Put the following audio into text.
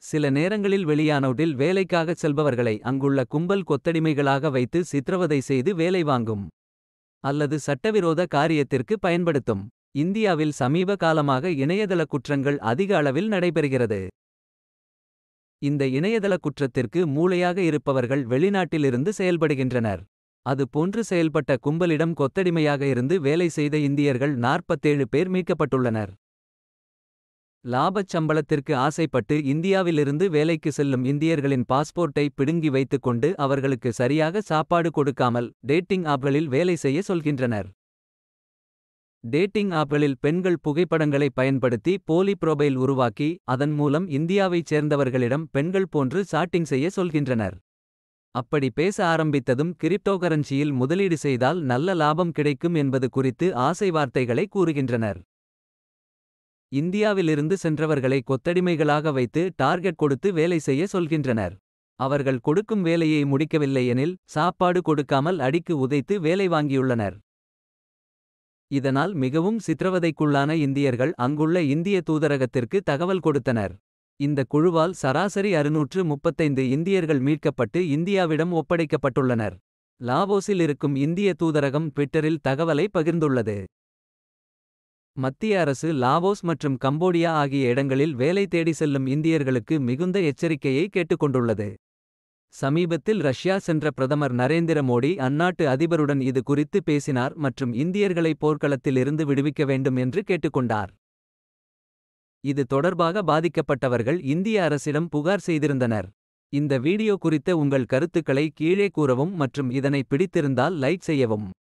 சில நேரங்களில் வெளியானோட்டில் வேலைக்காகச் செல்பவர்களை அங்குள்ள கும்பல் கொத்தடிமைகளாக வைத்து சித்திரவதை செய்து வேலை வாங்கும். அல்லது சட்டவிரோத காரியத்திற்கு பயன்படுத்தும். இந்தியாவில் சமீப காலமாக இணையதள குற்றங்கள் அதிக அளவில் நடைபெறுகிறது. இந்த இணையதள குற்றத்திற்கு மூளையாக இருப்பவர்கள் வெளிநாட்டிலிருந்து செயல்படுகின்றனர். அது போன்று செயல்பட்ட கும்பலிடம் கொத்தடிமையாக இருந்து வேலை செய்த இந்தியர்கள் 47 பேர் மீட்கப்பட்டுள்ளனர். லாபச் சம்பளத்திற்கு ஆசைப்பட்டு இந்தியாவிலிருந்து வேலைக்கு செல்லும் இந்தியர்களின் பாஸ்போர்ட்டை பிடுங்கி வைத்துக்கொண்டு அவர்களுக்கு சரியாக சாப்பாடு கொடுக்காமல் டேட்டிங் ஆப்களில் வேலை செய்ய சொல்கின்றனர். டேட்டிங் ஆப்களில் பெண்கள் புகைப்படங்களை பயன்படுத்தி போலி புரோபைல் உருவாக்கி அதன் மூலம் இந்தியாவைச் சேர்ந்தவர்களிடம் பெண்கள் போன்று சாட்டிங் செய்ய சொல்கின்றனர். அப்படி பேச ஆரம்பித்ததும் கிரிப்டோகரன்சியில் முதலீடு செய்தால் நல்ல லாபம் கிடைக்கும் என்பது குறித்து ஆசை வார்த்தைகளை கூறுகின்றனர். இந்தியாவிலிருந்து சென்றவர்களை கொத்தடிமைகளாக வைத்து டார்கெட் கொடுத்து வேலை செய்ய சொல்கின்றனர். அவர்கள் கொடுக்கும் வேலையை முடிக்கவில்லை எனில் சாப்பாடு கொடுக்காமல் அடிக்கு உதைத்து வேலை வாங்கியுள்ளனர். இதனால் மிகவும் சித்திரவதைக்குள்ளான இந்தியர்கள் அங்குள்ள இந்திய தூதரகத்திற்கு தகவல் கொடுத்தனர். இந்த குழுவால் சராசரி 635 இந்தியர்கள் மீட்கப்பட்டு இந்தியாவிடம் ஒப்படைக்கப்பட்டுள்ளனர். லாவோஸில் இருக்கும் இந்திய தூதரகம் ட்விட்டரில் தகவலை பகிர்ந்துள்ளது. மத்திய அரசு லாவோஸ் மற்றும் கம்போடியா ஆகிய இடங்களில் வேலை தேடி செல்லும் இந்தியர்களுக்கு மிகுந்த எச்சரிக்கையை கேட்டுக்கொண்டுள்ளது. சமீபத்தில் ரஷ்யா சென்ற பிரதமர் நரேந்திர மோடி அந்நாட்டு அதிபருடன் இது குறித்து பேசினார் மற்றும் இந்தியர்களை போர்க்களத்தில் இருந்து விடுவிக்க வேண்டும் என்று கேட்டுக்கொண்டார். இது தொடர்பாக பாதிக்கப்பட்டவர்கள் இந்திய அரசிடம் புகார் செய்திருந்தனர். இந்த வீடியோ குறித்த உங்கள் கருத்துக்களை கீழே கூறவும் மற்றும் இதனை பிடித்திருந்தால் லைக் செய்யவும்.